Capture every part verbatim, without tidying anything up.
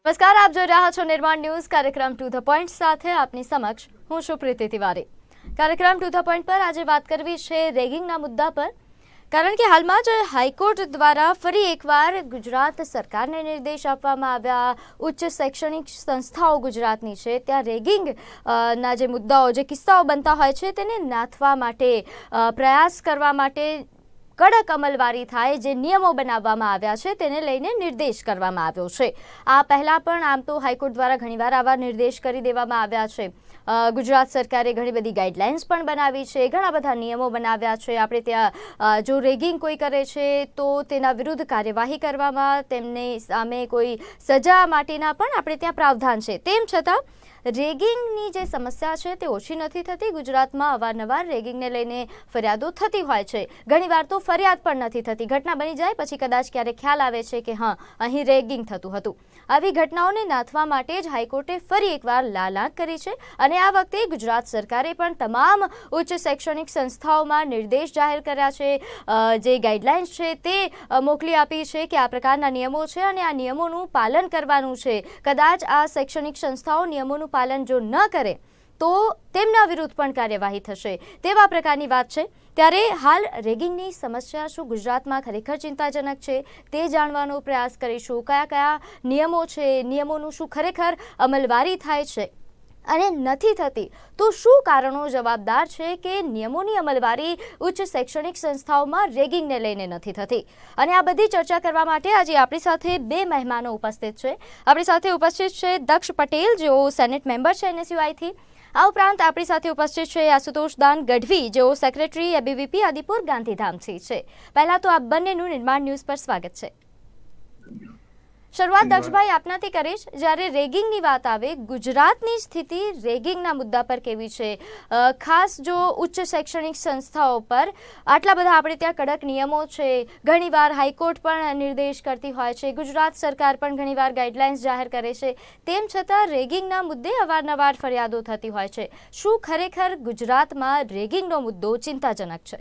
નમસ્કાર, આપ જોઈ રહ્યા છો નિર્માણ ન્યૂઝ કાર્યક્રમ ટુ ધ પોઈન્ટ સાથે આપની સમક્ષ હું છું પ્રીતિ તિવારી। કાર્યક્રમ ટુ ધ પોઈન્ટ પર આજે વાત કરવી છે રેગિંગના મુદ્દા પર, કારણ કે હાલમાં જ હાઈકોર્ટ દ્વારા ફરી એકવાર ગુજરાત સરકારને નિર્દેશ આપવામાં આવ્યા। ઉચ્ચ શૈક્ષણિક સંસ્થાઓ ગુજરાતની છે ત્યાં રેગિંગ ના જે મુદ્દાઓ જે કિસ્સાઓ બનતા હોય છે તેને નાથવા માટે પ્રયાસ કરવા માટે કડક અમલવારી થાય જે નિયમો બનાવવામાં આવ્યા છે તેને લઈને નિર્દેશ કરવામાં આવ્યો છે। આ પહેલાં પણ આમ તો હાઈકોર્ટ દ્વારા ઘણીવાર આવા નિર્દેશ કરી દેવામાં આવ્યા છે। ગુજરાત સરકારે ઘણી બધી ગાઈડલાઇન્સ પણ બનાવી છે, ઘણા બધા નિયમો બનાવ્યા છે। આપણે ત્યાં જો રેગિંગ કોઈ કરે છે તો તેના વિરુદ્ધ કાર્યવાહી કરવામાં, તેમની સામે કોઈ સજા માટેના પણ આપણે ત્યાં પ્રાવધાન છે। તેમ છતાં રેગિંગની જે સમસ્યા છે તે ઓછી નથી થતી। ગુજરાતમાં અવારનવાર રેગિંગને લઈને ફરિયાદો થતી હોય છે, ઘણીવાર તો ફરિયાદ પણ નથી થતી। ઘટના બની જાય પછી કદાચ ક્યારેક ખ્યાલ આવે છે કે હા અહીં રેગિંગ થતું હતું। આવી ઘટનાઓને નાથવા માટે જ હાઈકોર્ટે ફરી એકવાર લાલ આંખ કરી છે અને આ વખતે ગુજરાત સરકારે પણ તમામ ઉચ્ચ શૈક્ષણિક સંસ્થાઓમાં નિર્દેશ જાહેર કર્યા છે। જે ગાઈડલાઇન્સ છે તે મોકલી આપી છે કે આ પ્રકારના નિયમો છે અને આ નિયમોનું પાલન કરવાનું છે। કદાચ આ શૈક્ષણિક સંસ્થાઓ નિયમોનું પાલન જો ન કરે તો તેમના વિરુદ્ધ પણ કાર્યવાહી થશે, તેવા પ્રકારની વાત છે। ત્યારે હાલ રેગિંગની સમસ્યા શું ગુજરાતમાં ખરેખર ચિંતાજનક છે તે જાણવાનો પ્રયાસ કરીશું। કયા કયા નિયમો છે, નિયમોનું શું ખરેખર અમલવારી થાય છે અને નથી થતી તો શું કારણો જવાબદાર છે કે નિયમોની અમલવારી ઉચ્ચ શૈક્ષણિક સંસ્થાઓમાં રેગિંગને લઈને નથી થતી। અને આ બધી ચર્ચા કરવા માટે આજે આપણી સાથે બે મહેમાનો ઉપસ્થિત છે। આપણી સાથે ઉપસ્થિત છે દક્ષ પટેલ, જેઓ સેનેટ મેમ્બર છે એનએસયુઆઈથી। આ ઉપરાંત આપણી સાથે ઉપસ્થિત છે આશુતોષ દાન ગઢવી, જેઓ સેક્રેટરી એબીવીપી આદિપુર ગાંધીધામથી છે। પહેલા તો આ બંનેનું નિર્માણ ન્યૂઝ પર સ્વાગત છે। શરૂઆત દક્ષભાઈ આપનાથી કરીશ। જ્યારે રેગિંગની વાત આવે, ગુજરાતની સ્થિતિ રેગિંગના મુદ્દા પર કેવી છે? ખાસ જો ઉચ્ચ શૈક્ષણિક સંસ્થાઓ પર આટલા બધા આપણે ત્યાં કડક નિયમો છે, ઘણીવાર હાઈકોર્ટ પણ નિર્દેશ કરતી હોય છે, ગુજરાત સરકાર પણ ઘણીવાર ગાઈડલાઇન્સ જાહેર કરે છે, તેમ છતાં રેગિંગના મુદ્દે અવારનવાર ફરિયાદો થતી હોય છે। શું ખરેખર ગુજરાતમાં રેગિંગનો મુદ્દો ચિંતાજનક છે?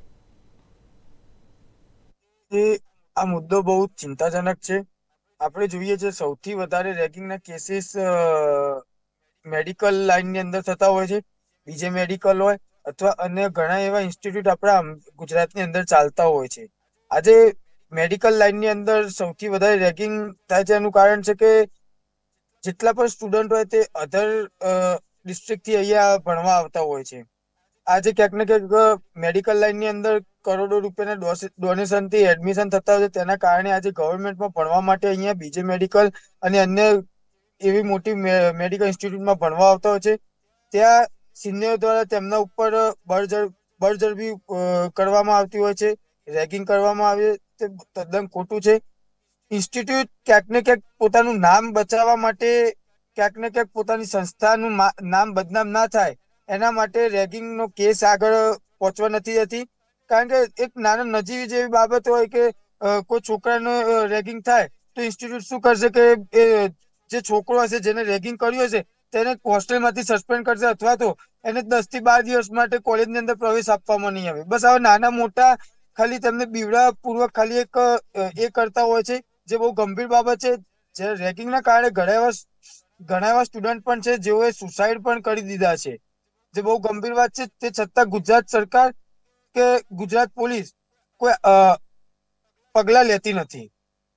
આ મુદ્દો બહુ ચિંતાજનક છે। આપણે જોઈએ છે સૌથી વધારે રેગિંગના કેસીસ મેડિકલ લાઇનની અંદર થતા હોય છે, બીજે મેડિકલ હોય અથવા અન્ય ઘણા એવા ઇન્સ્ટિટ્યૂટ આપણા ગુજરાતની અંદર ચાલતા હોય છે। આજે મેડિકલ લાઇનની અંદર સૌથી વધારે રેગિંગ થાય છે એનું કારણ છે કે જેટલા પણ સ્ટુડન્ટ હોય તે અધર ડિસ્ટ્રિક્ટથી અહીંયા ભણવા આવતા હોય છે। આજે ક્યાંક ને ક્યાંક મેડિકલ લાઇનની અંદર કરોડો રૂપિયાના ડોનેશનથી એડમિશન થતા હોય છે, તેના કારણે આજે ગવર્મેન્ટમાં ભણવા માટે અહીંયા બીજે મેડિકલ અને અન્ય એવી મોટી મેડિકલ ઇન્સ્ટિટ્યૂટમાં ભણવા આવતા હોય છે। ત્યાં સિનિયર દ્વારા તેમના ઉપર બળજર બળજબરી કરવામાં આવતી હોય છે, રેગિંગ કરવામાં આવે તે તદ્દન ખોટું છે। ઇન્સ્ટિટ્યૂટ ક્યાંક ને ક્યાંક પોતાનું નામ બચાવવા માટે, ક્યાંક ને ક્યાંક પોતાની સંસ્થાનું નામ બદનામ ના થાય એના માટે રેગિંગનો કેસ આગળ પહોંચવા નથી જતી। કારણ કે એક નાના નજીવી જેવી બાબત હોય કે કોઈ છોકરાને રેગિંગ થાય તો ઇન્સ્ટિટ્યૂટ શું કરશે કે એ જે છોકરો હશે જેને રેગિંગ કર્યું હશે તેને હોસ્ટેલમાંથી સસ્પેન્ડ કરશે અથવા તો એને દસ થી બાર દિવસ માટે કોલેજની અંદર પ્રવેશ આપવામાં નહીં આવે। બસ આવા નાના મોટા ખાલી તેમને બીવડા પૂર્વક ખાલી એક એ કરતા હોય છે, જે બહુ ગંભીર બાબત છે। જે રેગિંગના કારણે ઘણા એવા ઘણા એવા સ્ટુડન્ટ પણ છે જેઓએ સુસાઇડ પણ કરી દીધા છે, જે બહુ ગંભીર વાત છે। તે છતાં ગુજરાત સરકાર કે ગુજરાત પોલીસ કોઈ પગલા લેતી નથી।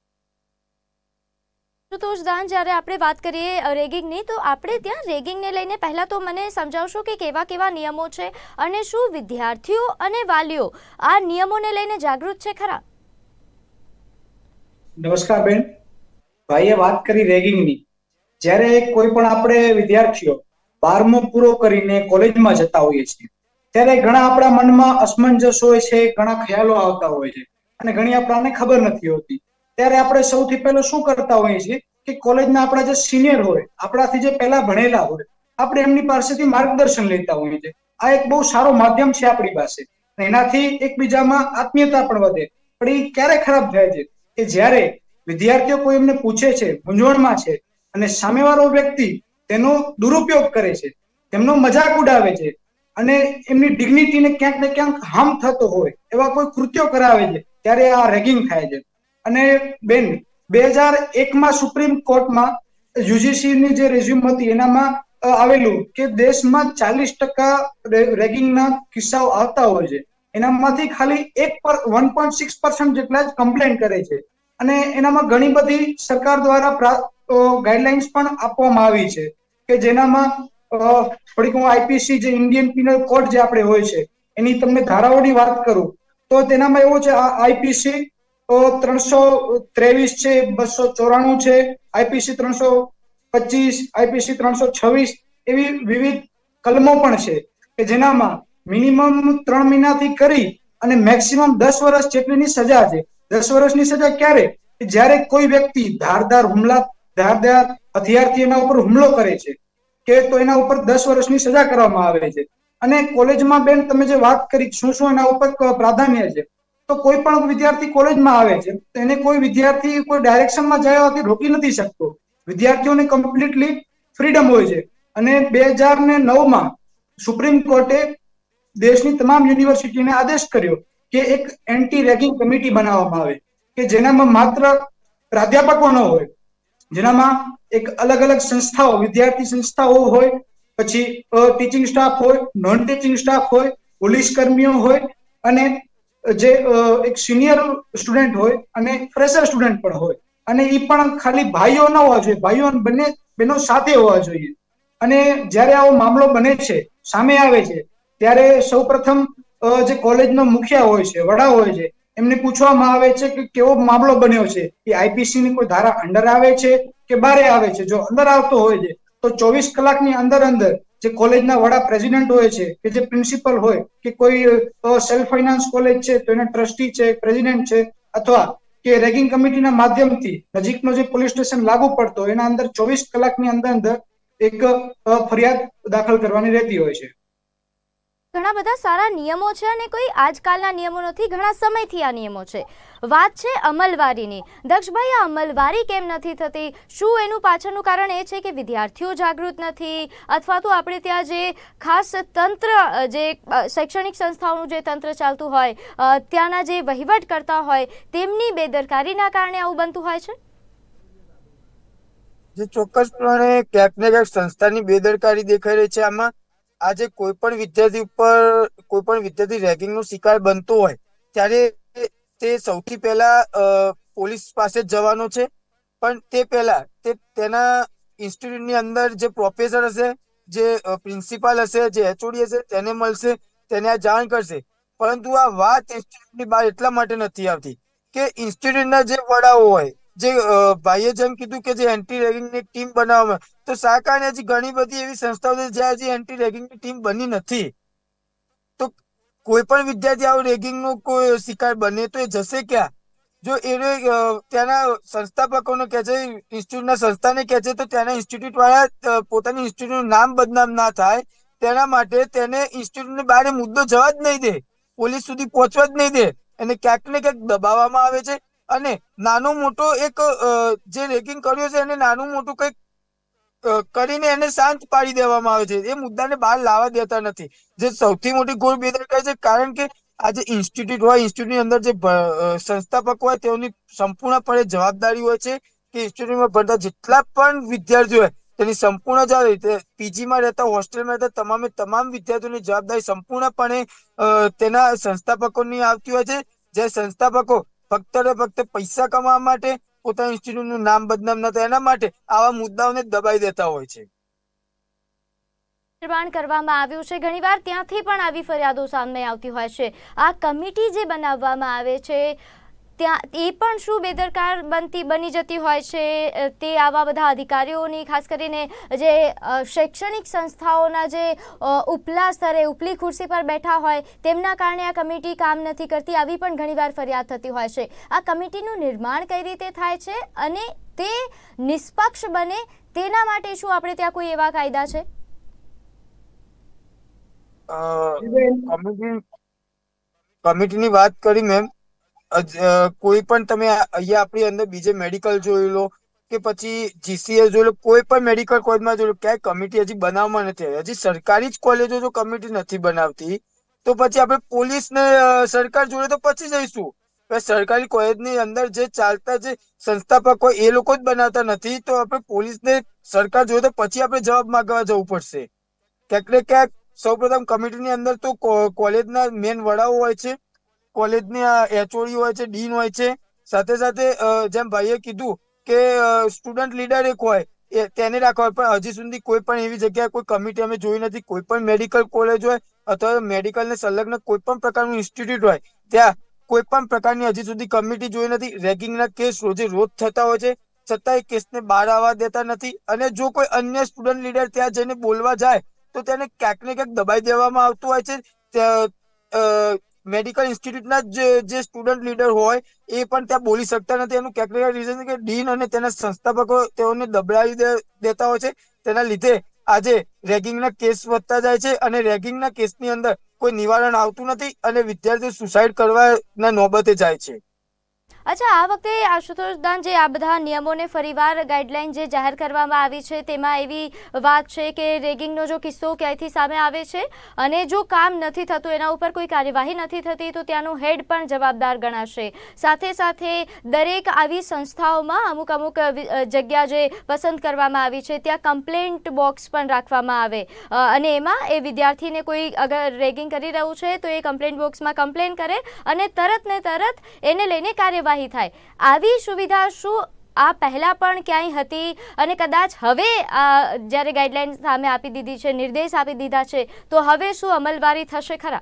આશુતોષ દાન, જ્યારે આપણે વાત કરીએ રેગિંગની તો આપણે ત્યાં રેગિંગને લઈને પહેલા તો મને સમજાવશો કે કેવા કેવા નિયમો છે અને શું વિદ્યાર્થીઓ અને વાલીઓ આ નિયમોને લઈને જાગૃત છે ખરા? નમસ્કાર બેન, ભાઈએ વાત કરી રેગિંગની। જ્યારે કોઈ પણ આપણે વિદ્યાર્થીઓ બારમો પૂરો કરીને કોલેજમાં જતા હોઈએ છીએ ત્યારે ઘણા આપણા મનમાં અસમંજસ હોય છે, ઘણા ખ્યાલો આવતા હોય છે અને ઘણી આપણને ખબર નથી હોતી। ત્યારે આપણે સૌથી પહેલા શું કરતા હોઈએ છીએ કે કોલેજના આપણા જે સિનિયર હોય, આપણાથી જે પહેલા ભણેલા હોય, આપણે એમની પાસેથી માર્ગદર્શન લેતા હોઈએ છીએ। આ એક બહુ સારો માધ્યમ છે આપણી પાસે, એનાથી એકબીજામાં આત્મીયતા પણ વધે। પણ એ ક્યારે ખરાબ થાય છે કે જ્યારે વિદ્યાર્થીઓ કોઈ એમને પૂછે છે, મૂંઝવણમાં છે અને સામેવાળો વ્યક્તિ તેનો દુરુપયોગ કરે છે, તેમનો મજાક ઉડાવે છે અને એમની ડિગ્નિટીને ક્યાંક ને ક્યાંક હાર્મ થતો હોય એવા કોઈ કૃત્યો કરાવે છે, ત્યારે આ રેગિંગ થાય છે। અને બેન, બે હજાર એકમાં સુપ્રીમ કોર્ટમાં યુજીસી ની જે રેઝ્યુમ હતી એનામાં આવેલું કે દેશમાં ચાલીસ ટકા રેગિંગના કિસ્સાઓ આવતા હોય છે, એનામાંથી ખાલી એક પર વન પોઈન્ટ સિક્સ પર્સન્ટ જેટલા જ કમ્પ્લેન કરે છે. અને એનામાં ઘણી બધી સરકાર દ્વારા ગાઈડલાઇન્સ પણ આપવામાં આવી છે કે જેનામાં થોડીક હું આઈપીસી જે ઇન્ડિયન પિનલ કોડ જે આપણે હોય છે એની તમને ધારાઓની વાત કરું તો તેનામાં એવું છે, આ આઈપીસી ત્રણસો ત્રેવીસ છે, બસો ચોરાણું છે, આઈપીસી ત્રણસો પચીસ, આઈપીસી ત્રણસો છવ્વીસ એવી વિવિધ કલમો પણ છે કે જેનામાં મિનિમમ ત્રણ મહિનાથી કરી અને મેક્સિમમ દસ વર્ષ જેટલીની સજા છે. દસ વર્ષની સજા ક્યારે? જ્યારે કોઈ વ્યક્તિ ધારદાર હુમલા ધારદાર હથિયારથી એના ઉપર હુમલો કરે છે કે તો એના ઉપર દસ વર્ષની સજા કરવામાં આવે છે. અને કોલેજમાં બેન તમે જે વાત કરી શું શું એના ઉપર પ્રાધાન્ય છે, તો કોઈ પણ વિદ્યાર્થી કોલેજમાં આવે છે તો એને કોઈ વિદ્યાર્થી કોઈ ડાયરેક્શનમાં જવાથી રોકી નથી શકતો. વિદ્યાર્થીઓને કમ્પ્લીટલી ફ્રીડમ હોય છે. અને બે હજાર ને નવ માં સુપ્રીમ કોર્ટે દેશની તમામ યુનિવર્સિટીને આદેશ કર્યો કે એક એન્ટી રેગિંગ કમિટી બનાવવામાં આવે કે જેનામાં માત્ર પ્રાધ્યાપકો ન હોય, જેનામાં એક અલગ અલગ સંસ્થાઓ વિદ્યાર્થી સંસ્થાઓ હોય, પછી ટીચિંગ સ્ટાફ હોય, નોન ટીચિંગ સ્ટાફ હોય, પોલીસ કર્મીઓ હોય અને જે એક સિનિયર સ્ટુડન્ટ હોય અને ફ્રેશર સ્ટુડન્ટ પણ હોય. અને એ પણ ખાલી ભાઈઓ ન હોવા જોઈએ, ભાઈઓ બંને બહેનો સાથે હોવા જોઈએ. અને જ્યારે આવો મામલો બને છે, સામે આવે છે, ત્યારે સૌપ્રથમ જે કોલેજનો મુખિયા હોય છે, વડા હોય છે, એમને પૂછવામાં આવે છે કે કેવો મામલો બન્યો છે, એ આઈપીસી ની કોઈ ધારા અંડર આવે છે કે બારે આવે છે. જો અંદર આવતો હોય છે તો ચોવીસ કલાકની અંદર અંદર જે કોલેજના વડા પ્રેસિડેન્ટ હોય છે કે જે પ્રિન્સિપલ હોય કે કોઈ સેલ્ફ ફાઇનાન્સ કોલેજ છે તો એના ટ્રસ્ટી છે, પ્રેસિડેન્ટ છે, અથવા કે રેગિંગ કમિટીના માધ્યમથી નજીકનો જે પોલીસ સ્ટેશન લાગુ પડતો એના અંદર ચોવીસ કલાકની અંદર અંદર એક ફરિયાદ દાખલ કરવાની રહેતી હોય છે. ઘણા બધા સારા નિયમો છે અને કોઈ આજકાલના નિયમો નથી, ઘણા સમયથી આ નિયમો છે. વાત છે અમલવારીની. દક્ષભાઈ, આ અમલવારી કેમ નથી થતી? શું એનું પાછળનું કારણ એ છે કે વિદ્યાર્થીઓ જાગૃત નથી, અથવા તો આપણે ત્યાં જે ખાસ તંત્ર જે શૈક્ષણિક સંસ્થાઓનું જે તંત્ર ચાલતું હોય, ત્યાંના જે વહીવટ કરતા હોય તેમની બેદરકારીના કારણે આવું બનતું હોય છે? જે ચોક્કસપણે ક્યાંક ને ક્યાંક સંસ્થાની બેદરકારી દેખાઈ રહી છે. આમાં આજે કોઈ પણ વિદ્યાર્થી ઉપર કોઈ પણ વિદ્યાર્થી રેગિંગ નો શિકાર બનતો હોય ત્યારે તે સૌથી પહેલા પોલીસ પાસે જવાનો છે, પણ તે પહેલા તે તેના ઇન્સ્ટિટ્યૂટની અંદર જે પ્રોફેસર હશે, જે પ્રિન્સિપાલ હશે, જે એચઓડી હશે તેને મળશે, તેને આ જાણ કરશે. પરંતુ આ વાત ઇન્સ્ટિટ્યૂટની બહાર એટલા માટે નથી આવતી કે ઇન્સ્ટિટ્યૂટના જે વડાઓ હોય, જે ભાઈએ જેમ કીધું કે જે એન્ટી રેગિંગની ટીમ બનાવવામાં, તો શા કારણે હજી ઘણી બધી એવી સંસ્થાઓ છે જ્યાં હજી એન્ટી રેગિંગની ટીમ બની નથી. તો કોઈ પણ વિદ્યાર્થી આવો રેગિંગનો કોઈ શિકાર બને તો એ જશે ક્યાં? જો એ ત્યાંના સંસ્થાપકોને કહે છે, ઇન્સ્ટિટ્યૂટના સંસ્થાને કહે છે, તો ત્યાંના ઇન્સ્ટિટ્યૂટ વાળા પોતાની ઇન્સ્ટિટ્યૂટનું નામ બદનામ ના થાય તેના માટે તેને ઇન્સ્ટિટ્યૂટને બહાર મુદ્દો જવા જ નહીં દે, પોલીસ સુધી પહોંચવા જ નહીં દે, એને ક્યાંક ને ક્યાંક દબાવવામાં આવે છે. અને નાનો મોટો એક જે રેગિંગ કર્યો છે એને નાનું મોટું કંઈક કરીને એને શાંત પાડી દેવામાં આવે છે. એ મુદ્દાને બહાર લાવવા દેતા નથી, જે સૌથી મોટી ઘોર બેદરકારી છે. કારણ કે આ જે ઇન્સ્ટિટ્યૂટ હોય, ઇન્સ્ટિટ્યૂટની અંદર જે સંસ્થાપક હોય તેઓની સંપૂર્ણપણે જવાબદારી હોય છે કે ઇન્સ્ટિટ્યૂટમાં ભણતા જેટલા પણ વિદ્યાર્થીઓ હોય તેની સંપૂર્ણ જવાબદારી, પીજીમાં રહેતા, હોસ્ટેલમાં રહેતા તમામે તમામ વિદ્યાર્થીઓની જવાબદારી સંપૂર્ણપણે તેના સંસ્થાપકોની આવતી હોય છે. જે સંસ્થાપકો ફક્ત ને ફક્ત પૈસા કમાવા માટે, પોતાના ઇન્સ્ટિટ્યૂટનું નામ બદનામ ન થાય એના માટે આવા મુદ્દાઓને દબાઈ દેતા હોય છે. નિર્માણ કરવામાં આવ્યું છે, ઘણીવાર ત્યાંથી પણ આવી ફરિયાદો સામે આવતી હોય છે. આ કમિટી જે બનાવવામાં આવે છે ત્યાં એ પણ શું બેદરકાર બનતી બની જતી હોય છે? તે આવા બધા અધિકારીઓની, ખાસ કરીને જે શૈક્ષણિક સંસ્થાઓના જે ઉપલા સ્તરે ઉપલી ખુરશી પર બેઠા હોય તેમના કારણે આ કમિટી કામ નથી કરતી, આવી પણ ઘણીવાર ફરિયાદ થતી હોય છે. આ કમિટીનું નિર્માણ કઈ રીતે થાય છે અને તે નિષ્પક્ષ બને તેના માટે શું આપણે ત્યાં કોઈ એવા કાયદા છે? કમિટીની વાત કરી મેમ, કોઈ પણ તમે અહીંયા આપણી અંદર બીજે મેડિકલ જોઈ લો કે પછી જીસીએસ જોઈ લો, કોઈ પણ મેડિકલ કોલેજમાં જોઈ લો, ક્યાંય કમિટી હજી બનાવવામાં નથી આવી. હજી સરકારી જ કોલેજો જો કમિટી નથી બનાવતી તો પછી આપણે પોલીસ ને સરકાર જોડે તો પછી જઈશું. સરકારી કોલેજની અંદર જે ચાલતા જે સંસ્થાપકો એ લોકો જ બનાવતા નથી, તો આપણે પોલીસને સરકાર જોઈએ તો પછી આપણે જવાબ માંગવા જવું પડશે. ક્યાંક ને ક્યાંક સૌપ્રથમ કમિટીની અંદર તો કોલેજના મેન વડાઓ હોય છે, કોલેજની એચઓડી હોય છે, ડીન હોય છે, સાથે સાથે જેમ ભાઈએ કીધું કે સ્ટુડન્ટ લીડર એક હોય એ તેને રાખવા, પણ હજી સુધી કોઈ પણ એવી જગ્યાએ કોઈ કમિટી અમે જોઈ નથી. કોઈ પણ મેડિકલ કોલેજ હોય અથવા મેડિકલ ને સંલગ્ન કોઈ પણ પ્રકારનું ઇન્સ્ટિટ્યૂટ હોય ત્યાં કોઈ પણ પ્રકારની હજી સુધી કમિટી જોઈ નથી. રેગિંગના કેસ રોજે રોજ થતા હોય છે, છતાં એ કેસને બહાર આવવા દેતા નથી. અને જો કોઈ અન્ય સ્ટુડન્ટ લીડર ત્યાં જઈને બોલવા જાય તો તેને ક્યાંક ને ક્યાંક દબાઈ દેવામાં આવતું હોય છે. મેડિકલ ઇન્સ્ટિટ્યૂટના જે સ્ટુડન્ટ લીડર હોય એ પણ ત્યાં બોલી શકતા નથી. એનું ક્યાંક ને ક્યાંક રીઝન છે કે ડીન અને તેના સંસ્થાપકો તેઓને દબાવી દેતા હોય છે. તેના લીધે આજે રેગિંગના કેસ વધતા જાય છે અને રેગિંગના કેસની અંદર કોઈ નિવારણ આવતું નથી અને વિદ્યાર્થીઓ સુસાઇડ કરવાના નોબતે જાય છે. અચ્છા, આ વખતે આશુતોષ દાન જે આ બધા નિયમોને ફરીવાર ગાઈડલાઈન જે જાહેર કરવામાં આવી છે તેમાં એવી વાત છે કે રેગિંગનો જો કિસ્સો ક્યાંયથી સામે આવે છે અને જો કામ નથી થતું, એના ઉપર કોઈ કાર્યવાહી નથી થતી, તો ત્યાંનું હેડ પણ જવાબદાર ગણાશે. સાથે સાથે દરેક આવી સંસ્થાઓમાં અમુક અમુક જગ્યા જે પસંદ કરવામાં આવી છે ત્યાં કમ્પ્લેન્ટ બોક્સ પણ રાખવામાં આવે અને એમાં એ વિદ્યાર્થીને કોઈ અગર રેગિંગ કરી રહ્યું છે તો એ કમ્પ્લેન્ટ બોક્સમાં કમ્પ્લેન કરે અને તરત ને તરત એને લઈને કાર્યવાહી થાય. આવી સુવિધા શું આ પહેલા પણ ક્યાંય હતી અને કદાચ હવે જ્યારે ગાઈડલાઈન સામે આપી દીધી છે, નિર્દેશ આપી દીધા છે, તો હવે શું અમલવારી થશે ખરા?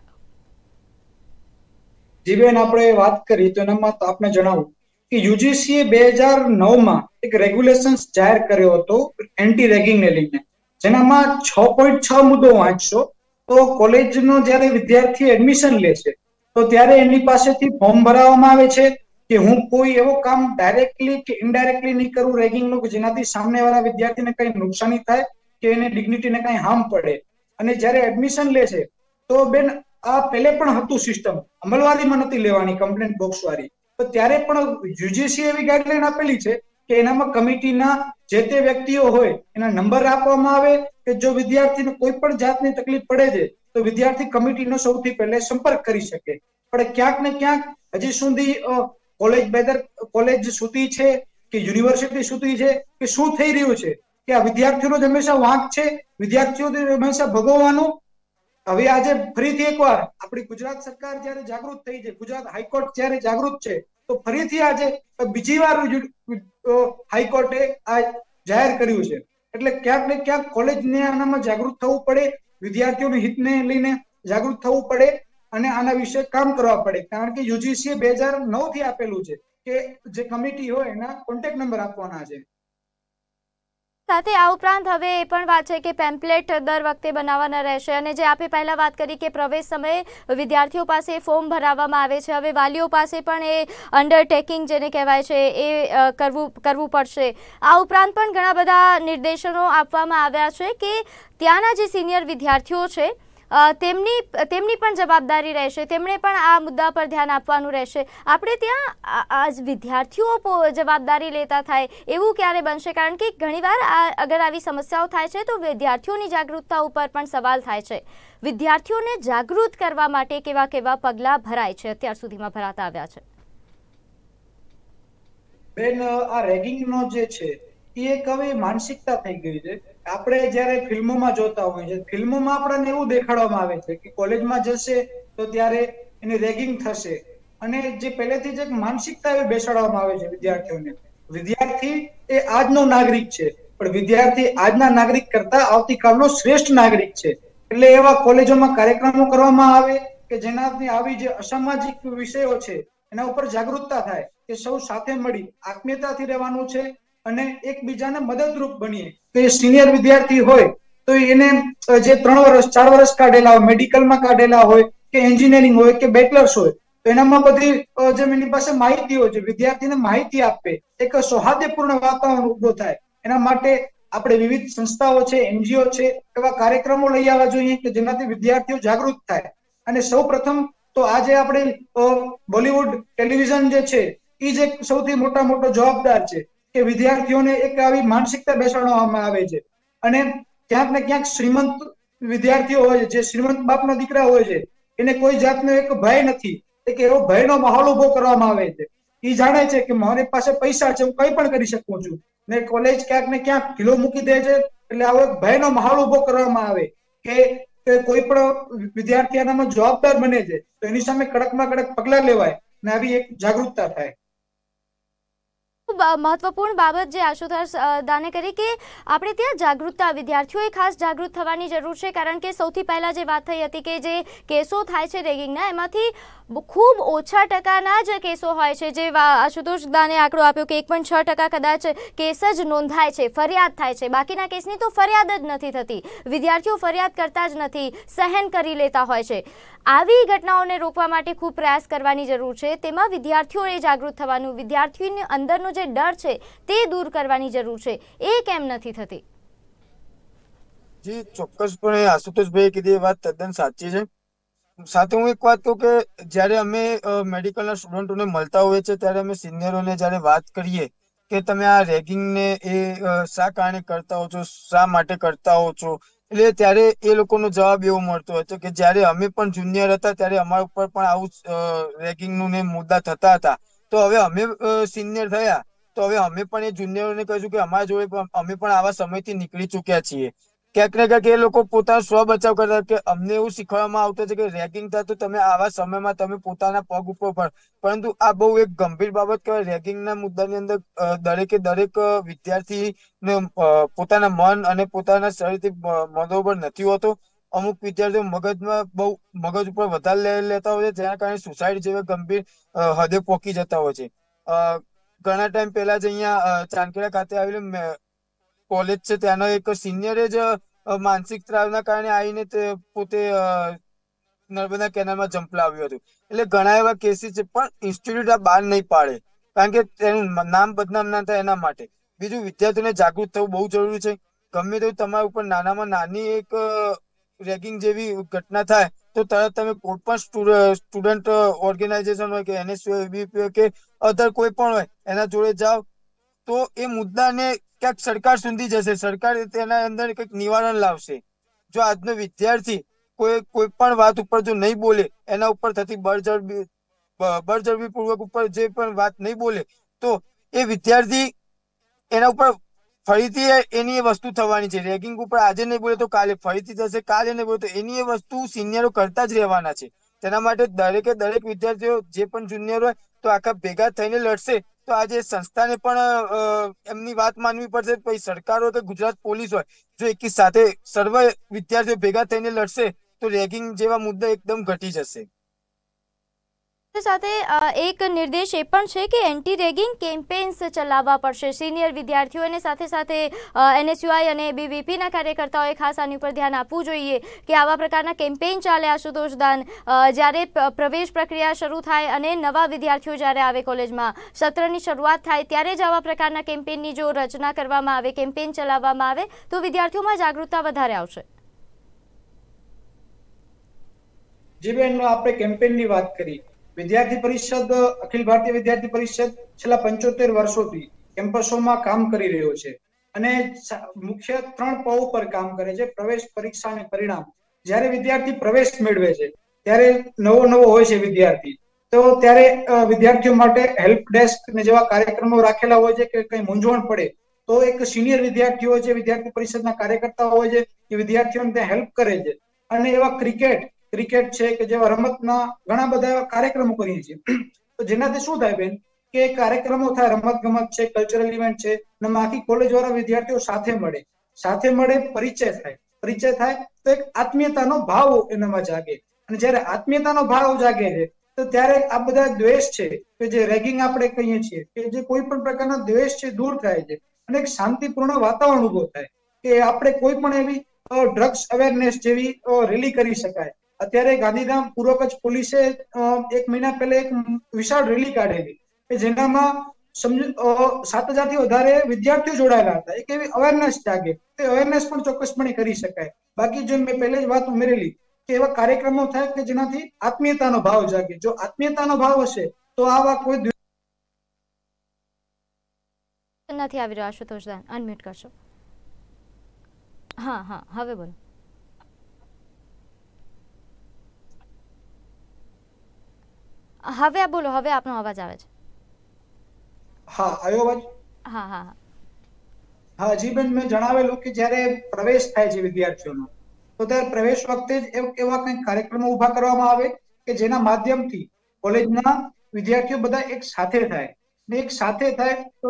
જી બેન, આપણે વાત કરી તો એનામાં તો આપને જણાવું કે યુજીસીએ બે હજાર નવ માં એક રેગ્યુલેશન્સ જાહેર કર્યો હતો એન્ટી રેગિંગ ને લઈને, જેનામાં છ પોઈન્ટ છ મુદ્દો વાંચશો તો કોલેજનો જ્યારે વિદ્યાર્થી એડમિશન લે છે તો ત્યારે એની પાસેથી ફોર્મ ભરાવવામાં આવે છે કે હું કોઈ એવો કામ ડાયરેક્ટલી કે ઇનડાયરેક્ટલી નહીં કરું રેગિંગનું કે જેનાથી સામેવાળા વિદ્યાર્થીને કઈ નુકસાની થાય કે એને ડિગ્નિટીને કઈ હાર્મ પડે. અને જ્યારે એડમિશન લે છે તો બેન આ પહેલે પણ હતું સિસ્ટમ, અમલવારીમાં નથી લેવાની કમ્પ્લેન્ટ બોક્સ વાળી, તો ત્યારે પણ યુજીસી એવી ગાઈડલાઈન આપેલી છે કે એનામાં કમિટીના જે તે વ્યક્તિઓ હોય એના નંબર આપવામાં આવે કે જો વિદ્યાર્થીને કોઈ પણ જાતની તકલીફ પડે છે તો વિદ્યાર્થી કમિટીનો સૌથી પહેલા સંપર્ક કરી શકે. પણ ક્યાંક ને ક્યાંક હજી સુધી કોલેજ બેદર કોલેજ સૂતી છે કે યુનિવર્સિટી સૂતી છે કે શું થઈ રહ્યું છે કે આ વિદ્યાર્થીઓનો જ હંમેશા વાંક છે, વિદ્યાર્થીઓ હંમેશા ભોગવવાનું. હવે આજે ફરીથી એકવાર આપણી ગુજરાત સરકાર જ્યારે જાગૃત થઈ છે, ગુજરાત હાઈકોર્ટ જ્યારે જાગૃત છે, તો ફરીથી આજે બીજી વાર હાઈકોર્ટે આ જાહેર કર્યું છે. એટલે ક્યાંક ને ક્યાંક કોલેજને આનામાં જાગૃત થવું પડે, વિદ્યાર્થીઓના હિતને લઈને જાગૃત થવું પડે અને આના વિશે કામ કરવા પડે. કારણ કે યુજીસીએ બે હજાર નવ થી આપેલું છે કે જે કમિટી હોય એના કોન્ટેક્ટ નંબર આપવાના છે. સાથે આ ઉપરાંત હવે એ પણ વાત છે કે પેમ્પલેટ દર વખતે બનાવવાના રહેશે અને જે આપે પહેલા વાત કરી કે પ્રવેશ સમયે વિદ્યાર્થીઓ પાસે ફોર્મ ભરાવવામાં આવે છે, હવે વાલીઓ પાસે પણ એ અંડરટેકિંગ જેને કહેવાય છે એ કરવું કરવું પડશે. આ ઉપરાંત પણ ઘણા બધા નિર્દેશનો આપવામાં આવ્યા છે કે ત્યાંના જે સિનિયર વિદ્યાર્થીઓ છે તેમની તેમની પણ જવાબદારી રહેશે, તેમણે પણ આ મુદ્દા પર ધ્યાન આપવાનું રહેશે. આપણે ત્યાં આજ વિદ્યાર્થીઓ જવાબદારી લેતા થાય એવું ક્યારે બનશે? કારણ કે ઘણીવાર આ અગર આવી સમસ્યાઓ થાય છે તો વિદ્યાર્થીઓની જાગૃતતા ઉપર પણ સવાલ થાય છે. વિદ્યાર્થીઓને જાગૃત કરવા માટે કેવા કેવા પગલાં ભરાય છે, અત્યાર સુધીમાં ભરાતા આવ્યા છે? બેન, આ રેગિંગનો જે છે એ એક હવે માનસિકતા થઈ ગઈ છે. આપણે જયારે ફિલ્મોમાં જોતા હોઈએ છીએ, ફિલ્મોમાં આપણને એવું દેખાડવામાં આવે છે કે કોલેજમાં જશે તો ત્યારે એને રેગિંગ થશે અને જે પહેલેથી જ એક માનસિકતા એવી બેસાડવામાં આવે છે વિદ્યાર્થીઓને. વિદ્યાર્થી એ આજનો નાગરિક છે, પણ વિદ્યાર્થી આજના નાગરિક કરતા આવતીકાલનો શ્રેષ્ઠ નાગરિક છે. એટલે એવા કોલેજોમાં કાર્યક્રમો કરવામાં આવે કે જેનાથી આવી જે અસામાજિક વિષયો છે એના ઉપર જાગૃતતા થાય કે સૌ સાથે મળી આત્મીયતાથી રહેવાનું છે અને એકબીજાને મદદરૂપ બનીએ. તો એ સિનિયર વિદ્યાર્થી હોય તો એને જે ત્રણ વર્ષ ચાર વર્ષ કાઢેલા હોય, મેડિકલમાં કાઢેલા હોય કે એન્જિનિયરિંગ હોય કે બેચલર્સ હોય, તો એનામાં બધી જે એની પાસે માહિતી હોય છે વિદ્યાર્થીને માહિતી આપે, એક સૌહાર્દપૂર્ણ વાતાવરણ ઉભો થાય. એના માટે આપણે વિવિધ સંસ્થાઓ છે, એનજીઓ છે, એવા કાર્યક્રમો લઈ આવવા જોઈએ કે જેનાથી વિદ્યાર્થીઓ જાગૃત થાય. અને સૌ પ્રથમ તો આજે આપણે બોલિવૂડ ટેલિવિઝન જે છે એ જ એક સૌથી મોટા મોટો જવાબદાર છે કે વિદ્યાર્થીઓને એક આવી માનસિકતા બેસાડવામાં આવે છે. અને ક્યાંક ને ક્યાંક શ્રીમંત વિદ્યાર્થીઓ હોય, જે શ્રીમંત બાપના દીકરા હોય છે, એને કોઈ જાતનો એક ભય નથી એક એવો ભયનો માહોલ ઉભો કરવામાં આવે છે. એ જાણે છે કે મારી પાસે પૈસા છે, હું કંઈ પણ કરી શકું છું, ને કોલેજ ક્યાંક ને ક્યાંક ઢીલો મૂકી દે છે. એટલે આવો એક ભયનો માહોલ ઉભો કરવામાં આવે કે કોઈ પણ વિદ્યાર્થી આનામાં જવાબદાર બને છે તો એની સામે કડકમાં કડક પગલા લેવાય ને આવી એક જાગૃતતા થાય. મહત્વપૂર્ણ બાબત જે આશુતોષ દાને કરી કે આપણે ત્યાં જાગૃતતા, વિદ્યાર્થીઓએ ખાસ જાગૃત થવાની જરૂર છે. કારણ કે સૌથી પહેલાં જે વાત થઈ હતી કે જે કેસો થાય છે રેગિંગના, એમાંથી ખૂબ ઓછા ટકાના જ કેસો હોય છે. જે આશુતોષ દાને આંકડો આપ્યો કે એક પોઈન્ટ છ ટકા કદાચ કેસ જ નોંધાય છે, ફરિયાદ થાય છે. બાકીના કેસની તો ફરિયાદ જ નથી થતી. વિદ્યાર્થીઓ ફરિયાદ કરતા જ નથી, સહન કરી લેતા હોય છે. આવી ઘટનાઓને રોકવા માટે ખૂબ પ્રયાસ કરવાની જરૂર છે. તેમાં વિદ્યાર્થીઓએ જાગૃત થવાનું, વિદ્યાર્થીઓની અંદરનો જે ડર છે તે દૂર કરવાની જરૂર છે. એ કેમ નથી થતી? જી ચોક્કસપણે આશુતોષભાઈ કીધી એ વાત તદ્દન સાચી છે. સાથે હું એક વાત કહું કે જ્યારે અમે મેડિકલના સ્ટુડન્ટોને મળતા હોઈએ છીએ ત્યારે અમે સિનિયરોને જ્યારે વાત કરીએ કે તમે આ રેગિંગને એ શા કારણે કરતા હો છો, શા માટે કરતા હો છો, એટલે ત્યારે એ લોકોનો જવાબ એવો મળતો હતો કે જ્યારે અમે પણ જુનિયર હતા ત્યારે અમારા ઉપર પણ આવું રેગિંગનું ને મુદ્દા થતા હતા. તો હવે અમે સિનિયર થયા તો હવે અમે પણ એ જુનિયરોને કહીશું કે અમારા જોડે પણ અમે પણ આવા સમયથી નીકળી ચૂક્યા છીએ. ક્યાંક ને ક્યાંક એ લોકો પોતાનો સ્વ બચાવ કરતા કે અમને એવું શીખવામાં આવતું છે કે રેગિંગ થાય તો તમે આવા સમયમાં તમે પોતાના પગ ઉપર પર, પરંતુ આ બહુ એક ગંભીર બાબત કહેવાય. રેગિંગના મુદ્દાની અંદર દરેકે દરેક વિદ્યાર્થીને પોતાના મન અને પોતાના શરીરથી મનોબળ નથી હોતો. અમુક વિદ્યાર્થીઓ મગજમાં બહુ મગજ ઉપર વધારે લેતા હોય છે, જેના કારણે સુસાઇડ જેવા ગંભીર હદે પહોંચી જતા હોય છે. ઘણા ટાઈમ પહેલા જ અહીંયા ચાંદખેડા ખાતે આવેલી કોલેજ છે ત્યાંનો એક સિનિયરે જ માનસિક ત્રાવના કારણે આવીને તે પોતે નર્મદા કેનાલમાં ઝંપલાવ્યું હતું. એટલે ઘણા એવા કેસીસ છે, પણ ઇન્સ્ટિટ્યૂટ આ બહાર નહીં પાડે કારણ કે તેનું નામ બદનામ ના થાય એના માટે. બીજું, વિદ્યાર્થીઓને જાગૃત થવું બહુ જરૂરી છે. ગમે તેવું તમારા ઉપર નાનામાં નાની એક રેગિંગ જેવી ઘટના થાય તો તરત તમે કોઈ પણ સ્ટુડન્ટ ઓર્ગેનાઇઝેશન હોય કે એનએસયુ એબીવીપી હોય કે અધર કોઈ પણ હોય એના જોડે જાઓ તો એ મુદ્દાને ક્યાંક સરકાર સુધી જશે. સરકાર તેના અંદર કંઈક નિવારણ લાવશે. જો આજનો વિદ્યાર્થી કોઈ કોઈ પણ વાત ઉપર જો નહીં બોલે, એના ઉપર થતી બળજબરી બળજબરી પૂર્વક ઉપર જે પણ વાત નહીં બોલે તો એ વિદ્યાર્થી એના ઉપર ફરીથી એની એ વસ્તુ થવાની છે. રેગિંગ ઉપર આજે નહીં બોલે તો કાલે ફરીથી થશે, કાલે નહીં બોલે તો એની એ વસ્તુ સિનિયરો કરતા જ રહેવાના છે. તેના માટે દરેકે દરેક વિદ્યાર્થીઓ જે પણ જુનિયર હોય તો આખા ભેગા થઈને લડશે તો આજે સંસ્થાને પણ એમની વાત માનવી પડશે. પછી સરકાર હોય કે ગુજરાત પોલીસ હોય, જો એકી સાથે સર્વ વિદ્યાર્થીઓ ભેગા થઈને લડશે તો રેગિંગ જેવા મુદ્દા એકદમ ઘટી જશે. સાથે એક નિર્દેશ એ પણ છે કે એન્ટી રેગિંગ કેમ્પેન્સ ચલાવવા પડશે. સિનિયર વિદ્યાર્થીઓને સાથે સાથે એનએસયુઆઈ અને એબીવીપીના કાર્યકર્તાઓએ ખાસ આની ઉપર ધ્યાન આપવું જોઈએ કે આવા પ્રકારના કેમ્પેઇન ચાલે. આશુતોષ દાન, જ્યારે પ્રવેશ પ્રક્રિયા શરૂ થાય અને નવા વિદ્યાર્થીઓ જ્યારે આવે કોલેજમાં, સત્રની શરૂઆત થાય ત્યારે જ આવા પ્રકારના કેમ્પેઇનની જો રચના કરવામાં આવે, કેમ્પેઇન ચલાવવામાં આવે તો વિદ્યાર્થીઓમાં જાગૃતતા વધારે આવશે. જી બેન, આપણે કેમ્પેઇનની વાત કરી. વિદ્યાર્થી પરિષદ, અખિલ ભારતીય વિદ્યાર્થી પરિષદ છેલ્લા પંચોતેર વર્ષોથી કેમ્પસોમાં કામ કરી રહ્યો છે અને મુખ્ય ત્રણ પવ પર કામ કરે છે: પ્રવેશ, પરીક્ષા અને પરિણામ. જ્યારે વિદ્યાર્થી પ્રવેશ મેળવે છે ત્યારે નવો નવો હોય છે વિદ્યાર્થી, તો ત્યારે વિદ્યાર્થીઓ માટે હેલ્પ ડેસ્ક ને જેવા કાર્યક્રમો રાખેલા હોય છે કે કઈ મૂંઝવણ પડે તો એક સિનિયર વિદ્યાર્થીઓ છે, વિદ્યાર્થી પરિષદના કાર્યકર્તા હોય છે, એ વિદ્યાર્થીઓને ત્યાં હેલ્પ કરે છે. અને એવા ક્રિકેટ ક્રિકેટ છે કે જેવા રમતના ઘણા બધા એવા કાર્યક્રમો કરીએ છીએ. તો જેનાથી શું થાય બેન કે કાર્યક્રમો થાય, રમત ગમત છે, કલ્ચરલ ઇવેન્ટ છે, અને આખી કોલેજ વાળા વિદ્યાર્થીઓ સાથે મળે સાથે મળે પરિચય થાય પરિચય થાય તો એક આત્મીયતાનો ભાવ એનામાં જાગે. અને જ્યારે આત્મીયતાનો ભાવ જાગે છે તો ત્યારે આ બધા દ્વેષ છે કે જે રેગિંગ આપણે કહીએ છીએ કે જે કોઈ પણ પ્રકારના દ્વેષ છે દૂર થાય છે અને એક શાંતિપૂર્ણ વાતાવરણ ઉભો થાય કે આપણે કોઈ પણ એવી ડ્રગ્સ અવેરનેસ જેવી રેલી કરી શકાય. અત્યારે ગાંધીધામ પૂર્વ કચ્છ પોલીસે એક મહિના પહેલા એક વિશાળ રેલી કાઢેલી કે જેનામાં સાત હજાર થી વધારે વિદ્યાર્થીઓ જોડાયેલા હતા. એક એવી અવેરનેસ જાગે, તે અવેરનેસ પણ ચોક્કસપણે કરી શકાય. બાકી જો મેં પહેલે જ વાત ઉમેરેલી કે એવા કાર્યક્રમો થાય કે જેનાથી આત્મીયતાનો ભાવ જાગે. જો આત્મીયતાનો ભાવ હશે તો આવા કોઈ નથી આવી રહ્યો. આશુતોષ દાન, અનમ્યુટ કરશો. હા હા હવે બોલો. હવે આ બોલો, હવે આપનો અવાજ આવે છે. હા, આવ્યો અવાજ? હા હા હા જી બેન, મેં જણાવેલું કે જ્યારે પ્રવેશ થાય છે વિદ્યાર્થીઓનો, તો ત્યારે પ્રવેશ વખતે જ એવા કંઈક કાર્યક્રમો ઉભા કરવામાં આવે કે જેના માધ્યમથી કોલેજના વિદ્યાર્થીઓ બધા એક સાથે થાય, ને એક સાથે થાય તો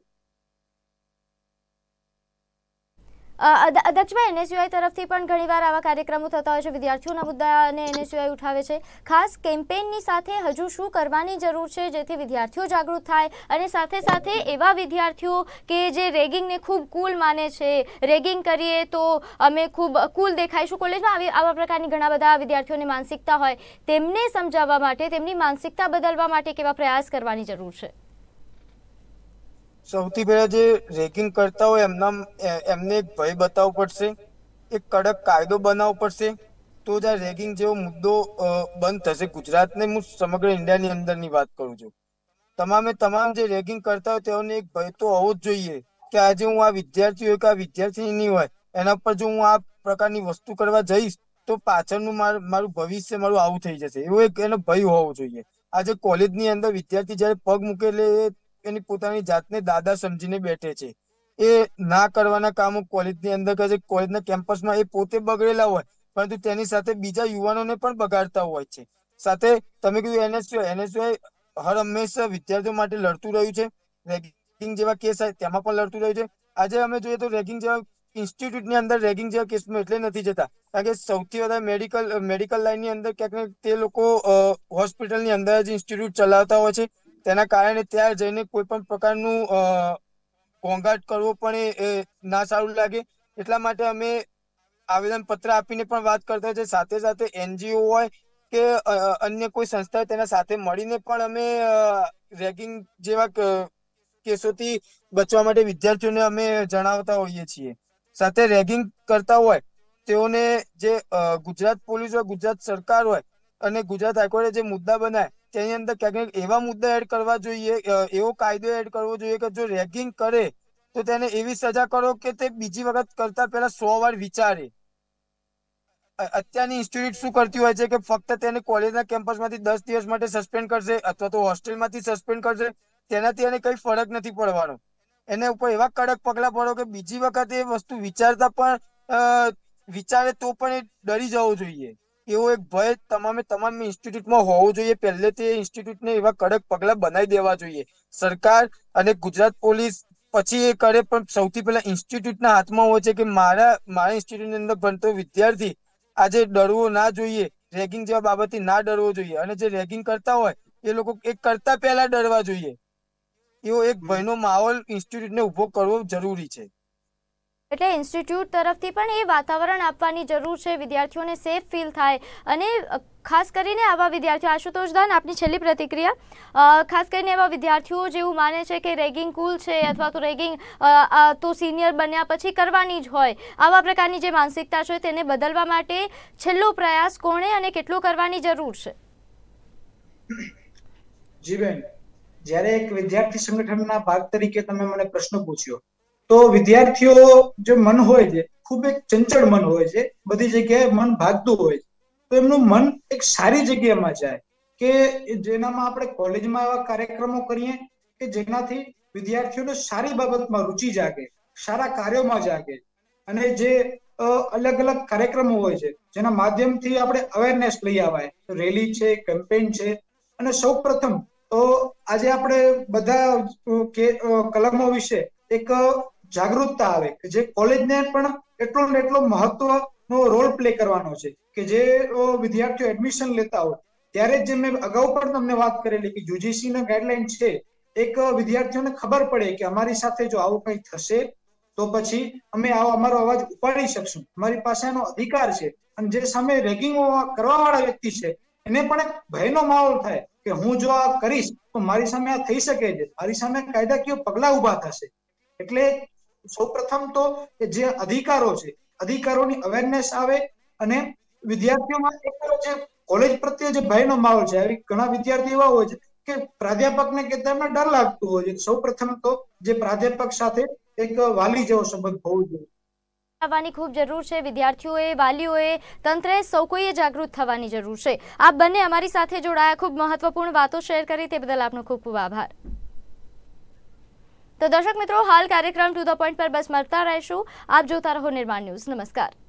દક્ષભાઈ, એનએસયુઆઈ તરફથી પણ ઘણીવાર આવા કાર્યક્રમો થતા હોય છે, વિદ્યાર્થીઓના મુદ્દાને એનએસયુઆઈ ઉઠાવે છે. ખાસ કેમ્પેઇનની સાથે હજુ શું કરવાની જરૂર છે જેથી વિદ્યાર્થીઓ જાગૃત થાય, અને સાથે સાથે એવા વિદ્યાર્થીઓ કે જે રેગિંગને ખૂબ કૂલ માને છે, રેગિંગ કરીએ તો અમે ખૂબ કૂલ દેખાઈશું કોલેજમાં, આવી આવા પ્રકારની ઘણા બધા વિદ્યાર્થીઓની માનસિકતા હોય, તેમને સમજાવવા માટે, તેમની માનસિકતા બદલવા માટે કેવા પ્રયાસ કરવાની જરૂર છે? સૌથી પહેલા જે રેગિંગ કરતા હોય એમના એમને એક ભય બતાવવો પડશે, એક કડક કાયદો બનાવવો પડશે, તો જ આ રેગિંગ જેવો મુદ્દો બંધ થશે. ગુજરાતને હું સમગ્ર ઇન્ડિયાની અંદરની વાત કરું છું. તમામે તમામ જે રેગિંગ કરતા હોય તેઓને એક ભય તો હોવો જ જોઈએ કે આજે હું આ વિદ્યાર્થી હોય કે આ વિદ્યાર્થી નહીં હોય, એના પર જો હું આ પ્રકારની વસ્તુ કરવા જઈશ તો પાછળનું મારું ભવિષ્ય મારું આવું થઈ જશે, એવો એક એનો ભય હોવો જોઈએ. આજે કોલેજની અંદર વિદ્યાર્થી જયારે પગ મૂકે એટલે એની પોતાની જાતને દાદા સમજીને બેઠે છે. એ ના કરવાના કામો કોલેજની અંદર કરે છે, કોલેજના કેમ્પસમાં એ પોતે બગડેલા હોય પરંતુ તેની સાથે બીજા યુવાનોને પણ બગાડતા હોય છે. સાથે તમે કીધું એનએસયુઆઈ, એનએસયુઆઈ હર હંમેશા વિદ્યાર્થીઓ માટે લડતું રહ્યું છે. રેગિંગ જેવા કેસ આવે તેમાં પણ લડતું રહ્યું છે. આજે અમે જોઈએ તો રેગિંગ જેવા ઇન્સ્ટિટ્યૂટની અંદર રેગિંગ જેવા કેસમાં એટલે નથી જતા કારણ કે સૌથી વધારે મેડિકલ મેડિકલ લાઇનની અંદર ક્યાંક તે લોકો હોસ્પિટલની અંદર જ ઇન્સ્ટિટ્યૂટ ચલાવતા હોય છે. તેના કારણે ત્યાં જઈને કોઈ પણ પ્રકારનું ઘોંઘાટ કરવો પણ એ ના સારું લાગે. એટલા માટે અમે આવેદન પત્ર આપીને પણ વાત કરતા હોય છે. સાથે સાથે એનજીઓ હોય કે અન્ય કોઈ સંસ્થા તેના સાથે મળીને પણ અમે રેગિંગ જેવા કેસોથી બચવા માટે વિદ્યાર્થીઓને અમે જણાવતા હોઈએ છીએ. સાથે રેગિંગ કરતા હોય તેઓને જે ગુજરાત પોલીસ હોય, ગુજરાત સરકાર હોય અને ગુજરાત હાઈકોર્ટે જે મુદ્દા બનાવે તેની અંદર ક્યાંક એવા મુદ્દા એડ કરવા જોઈએ, એવો કાયદો એડ કરવો જોઈએ કે જો રેગિંગ કરે તો તેને એવી સજા કરો કે તે બીજી વખત કરતા પહેલા સો વાર વિચારે. અત્યારની ઇન્સ્ટિટ્યૂટ શું કરતી હોય છે કે ફક્ત તેને કોલેજના કેમ્પસમાંથી દસ દિવસ માટે સસ્પેન્ડ કરશે અથવા તો હોસ્ટેલમાંથી સસ્પેન્ડ કરશે, તેનાથી એને કઈ ફરક નથી પડવાનો. એને ઉપર એવા કડક પગલા પડો કે બીજી વખત એ વસ્તુ વિચારતા પણ વિચારે તો પણ એ ડરી જવો જોઈએ. એવો એક ભય તમામે તમામ ઇન્સ્ટિટ્યૂટમાં હોવો જોઈએ. પહેલેથી એ ઇન્સ્ટિટ્યૂટને એવા કડક પગલા બનાવી દેવા જોઈએ. સરકાર અને ગુજરાત પોલીસ પછી એ કરે, પણ સૌથી પહેલા ઇન્સ્ટિટ્યૂટના હાથમાં હોય છે કે મારા મારા ઇન્સ્ટિટ્યૂટની અંદર ભણતો વિદ્યાર્થી આજે ડરવો ના જોઈએ, રેગિંગ જેવા બાબતથી ના ડરવો જોઈએ. અને જે રેગિંગ કરતા હોય એ લોકો એક કરતા પહેલા ડરવા જોઈએ. એવો એક ભયનો માહોલ ઇન્સ્ટિટ્યૂટને ઉભો કરવો જરૂરી છે. એટલે ઇન્સ્ટિટ્યૂટ તરફથી પણ એ વાતાવરણ આપવાની જરૂર છે, વિદ્યાર્થીઓને સેફ ફીલ થાય. અને ખાસ કરીને આવા વિદ્યાર્થીઓ, આશુતોષ દાન, આપની છેલ્લી પ્રતિક્રિયા. ખાસ કરીને એવા વિદ્યાર્થીઓ જેવું માને છે કે રેગિંગ કુલ છે અથવા તો રેગિંગ તો સિનિયર બન્યા પછી કરવાની જ હોય, આવા પ્રકારની જે માનસિકતા છે તેને બદલવા માટે છેલ્લો પ્રયાસ કોણે અને કેટલો કરવાની જરૂર છે? જી બેન, જ્યારે એક વિદ્યાર્થી સંગઠનના ભાગ તરીકે તમે મને પ્રશ્ન પૂછ્યો તો વિદ્યાર્થીઓ જે મન હોય છે ખૂબ એક ચંચળ મન હોય છે, બધી જગ્યાએ મન ભાગતું હોય છે. તો એમનું મન એક સારી જગ્યામાં જાય કે જેનામાં આપણે કોલેજમાં એવા કાર્યક્રમો કરીએ કે જેનાથી વિદ્યાર્થીઓને સારી બાબતમાં રુચિ જાગે, સારા કાર્યોમાં જાગે. અને જે અલગ અલગ કાર્યક્રમો હોય છે જેના માધ્યમથી આપણે અવેરનેસ લઈ આવાય, રેલી છે, કેમ્પેઇન છે. અને સૌ પ્રથમ તો આજે આપણે બધા કલમો વિશે એક જાગૃતતા આવે કે જે કોલેજને પણ એટલો ને એટલો મહત્વનો રોલ પ્લે કરવાનો છે કે જે વિદ્યાર્થીઓ એડમિશન લેતા હોય ત્યારે જે મેં અગાઉ પણ તમને વાત કરેલી કે યુજીસી ના ગાઈડલાઈન છે, એક વિદ્યાર્થીઓને ખબર પડે કે અમારી સાથે જો આવું કંઈ થશે તો પછી અમે અમારો અવાજ ઉપાડી શકશું, અમારી પાસે એનો અધિકાર છે. અને જે સામે રેગિંગ કરવા વાળા વ્યક્તિ છે એને પણ એક ભયનો માહોલ થાય કે હું જો આ કરીશ તો મારી સામે આ થઈ શકે છે, મારી સામે કાયદાકીય પગલા ઉભા થશે. એટલે સૌપ્રથમ તો જે અધિકારો છે, અધિકારોની અવેરનેસ આવે અને વિદ્યાર્થીઓમાં એક જે કોલેજ પ્રત્યે જે ભયનો માહોલ છે, ઘણા વિદ્યાર્થી એવા હોય છે કે પ્રાધ્યાપકને કહેતા એમને ડર લાગતો હોય છે. સૌપ્રથમ તો જે પ્રાધ્યાપક સાથે એક વાલી જેવો સંબંધ હોવો જોઈએ. આવવાની ખૂબ જરૂર છે. વિદ્યાર્થીઓએ, વાલીઓએ, તંત્રે, સૌ કોઈએ જાગૃત થવાની જરૂર છે. આપ બંને અમારી સાથે જોડાયા, ખૂબ મહત્વપૂર્ણ વાતો શેર કરી, તે બદલ આપનો ખૂબ ખૂબ આભાર. તો દર્શક મિત્રો, હાલ કાર્યક્રમ ટુ ધ પોઈન્ટ પર બસ મળતા રહેશું. આપ જોતા રહો નિર્માણ ન્યૂઝ. નમસ્કાર.